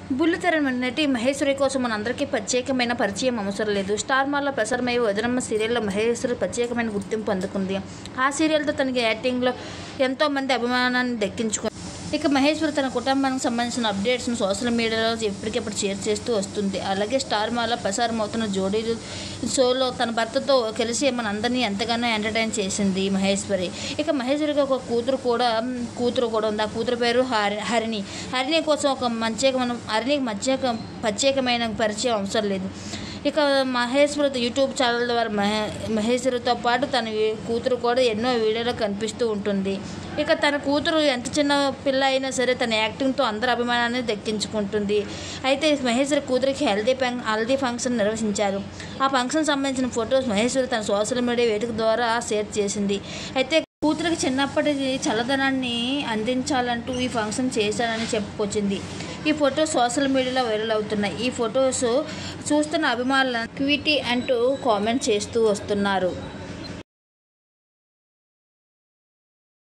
బుల్లితెర నటి మహేశ్వరి కోసం మనందరికీ ప్రత్యేకమైన పరిచయం అవసరం లేదు. స్టార్ మాలో ప్రసారమయ్యే వదనమ్మ సీరియల్లో మహేశ్వరి ప్రత్యేకమైన గుర్తింపు అందుకుంది. ఆ సీరియల్తో తనకి యాక్టింగ్లో ఎంతో మంది అభిమానాన్ని దక్కించుకుంది. ఇక మహేశ్వరి తన కుటుంబానికి సంబంధించిన అప్డేట్స్ను సోషల్ మీడియాలో ఎప్పటికెప్పుడు షేర్ చేస్తూ వస్తుంది. అలాగే స్టార్ మాలో ప్రసారమవుతున్న జోడీలు షోలో తన భర్తతో కలిసి మనందరినీ ఎంతగానో ఎంటర్టైన్ చేసింది మహేశ్వరి. ఇక మహేశ్వరికి ఒక కూతురు కూడా ఉంది. ఆ కూతురు పేరు హరిణి. హరిణి కోసం హరిణికి ప్రత్యేకమైన పరిచయం అవసరం లేదు. ఇక మహేశ్వరి యూట్యూబ్ ఛానల్ ద్వారా మహేశ్వరితో పాటు తన కూతురు కూడా ఎన్నో వీడియోలో కనిపిస్తూ ఉంటుంది. ఇక తన కూతురు ఎంత చిన్న పిల్ల అయినా సరే తన యాక్టింగ్తో అందరి అభిమానాన్ని దక్కించుకుంటుంది. అయితే మహేశ్వరి కూతురికి హల్దీ ఫంక్షన్ నిర్వహించారు. ఆ ఫంక్షన్ సంబంధించిన ఫొటోస్ మహేశ్వరి తన సోషల్ మీడియా వేదిక ద్వారా షేర్ చేసింది. అయితే కూతురికి చిన్నప్పటి చల్లదనాన్ని అందించాలంటూ ఈ ఫంక్షన్ చేశానని చెప్పుకొచ్చింది. ఈ ఫొటోస్ సోషల్ మీడియాలో వైరల్ అవుతున్నాయి. ఈ ఫొటోస్ చూస్తున్న అభిమానులను క్యూటీ అంటూ కామెంట్ చేస్తూ వస్తున్నారు.